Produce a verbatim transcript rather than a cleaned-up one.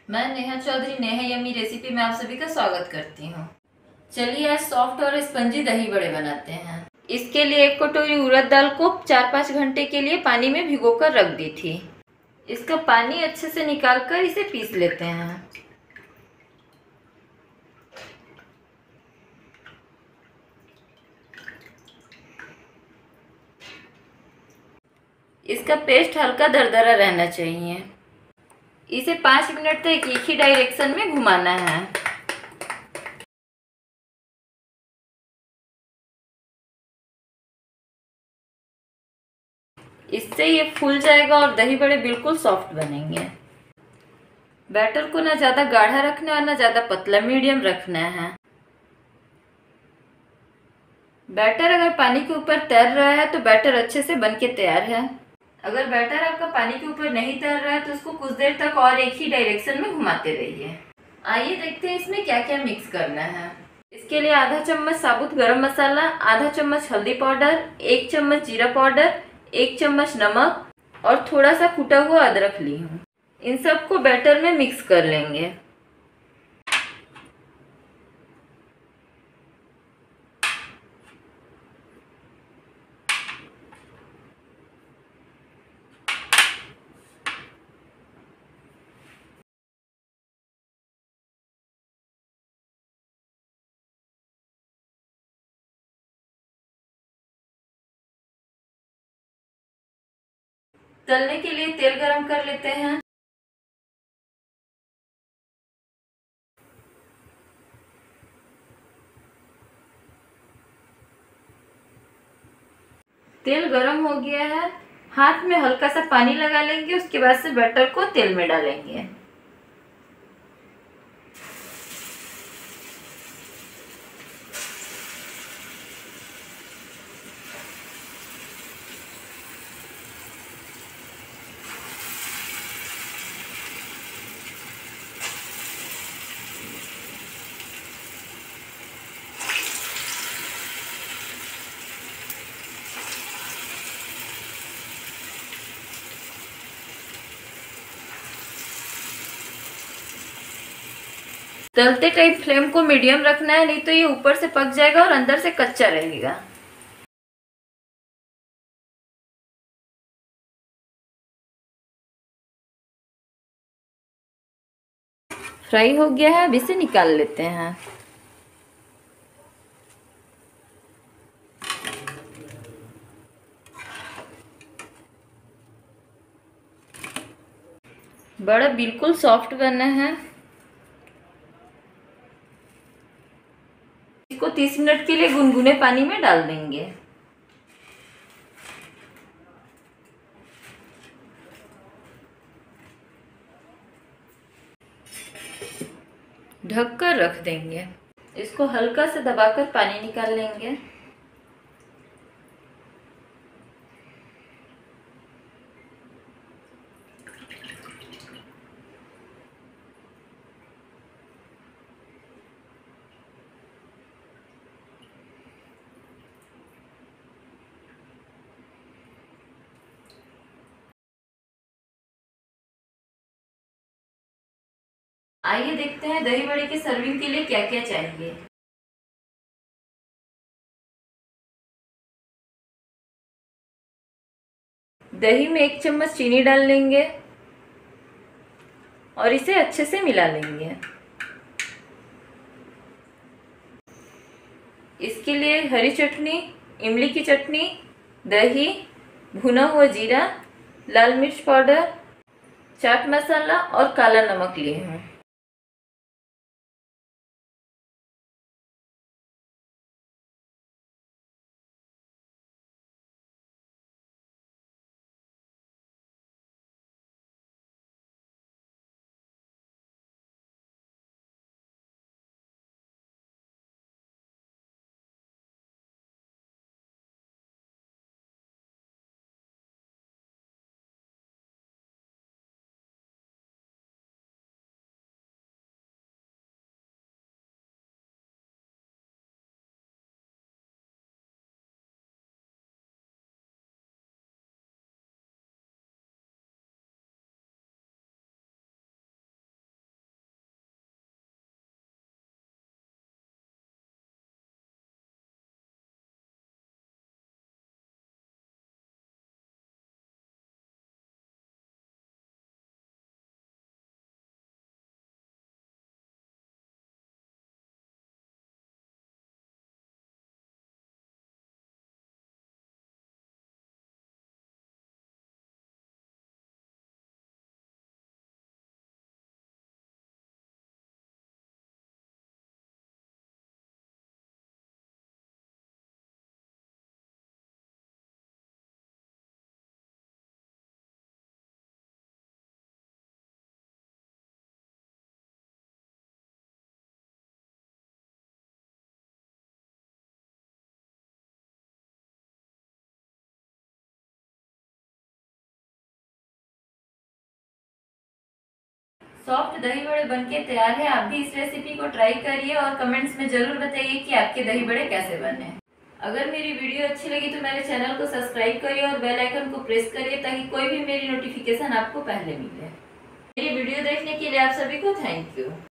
मैं Neha Chaudhary, Neha yummy recipe में आप सभी का स्वागत करती हूँ। चलिए आज सॉफ्ट और स्पंजी दही बड़े बनाते हैं। इसके लिए एक कटोरी उड़द दाल को चार पाँच घंटे के लिए पानी में भिगोकर रख दी थी। इसका पानी अच्छे से निकालकर इसे पीस लेते हैं। इसका पेस्ट हल्का दरदरा रहना चाहिए। इसे पाँच मिनट तक एक ही डायरेक्शन में घुमाना है। इससे ये फूल जाएगा और दही बड़े बिल्कुल सॉफ्ट बनेंगे। बैटर को ना ज़्यादा गाढ़ा रखना है और ना ज़्यादा पतला, मीडियम रखना है। बैटर अगर पानी के ऊपर तैर रहा है तो बैटर अच्छे से बनके तैयार है। अगर बैटर आपका पानी के ऊपर नहीं तैर रहा है तो उसको कुछ देर तक और एक ही डायरेक्शन में घुमाते रहिए। आइए देखते हैं इसमें क्या क्या मिक्स करना है। इसके लिए आधा चम्मच साबुत गरम मसाला, आधा चम्मच हल्दी पाउडर, एक चम्मच जीरा पाउडर, एक चम्मच नमक और थोड़ा सा कुटा हुआ अदरक ली हूँ। इन सबको बैटर में मिक्स कर लेंगे। तलने के लिए तेल गरम कर लेते हैं। तेल गरम हो गया है। हाथ में हल्का सा पानी लगा लेंगे, उसके बाद से बैटर को तेल में डालेंगे। तलते टाइम फ्लेम को मीडियम रखना है, नहीं तो ये ऊपर से पक जाएगा और अंदर से कच्चा रहेगा। फ्राई हो गया है, अब इसे निकाल लेते हैं। बड़ा बिल्कुल सॉफ्ट बना है। इसको तीस मिनट के लिए गुनगुने पानी में डाल देंगे। ढककर रख देंगे। इसको हल्का से दबाकर पानी निकाल लेंगे। आइए देखते हैं दही बड़े की सर्विंग के लिए क्या क्या चाहिए। दही में एक चम्मच चीनी डाल लेंगे और इसे अच्छे से मिला लेंगे। इसके लिए हरी चटनी, इमली की चटनी, दही, भुना हुआ जीरा, लाल मिर्च पाउडर, चाट मसाला और काला नमक लिए हैं। सॉफ्ट दही बड़े बनके तैयार है। आप भी इस रेसिपी को ट्राई करिए और कमेंट्स में जरूर बताइए कि आपके दही बड़े कैसे बने। अगर मेरी वीडियो अच्छी लगी तो मेरे चैनल को सब्सक्राइब करिए और बेल आइकन को प्रेस करिए ताकि कोई भी मेरी नोटिफिकेशन आपको पहले मिले। मेरी वीडियो देखने के लिए आप सभी को थैंक यू।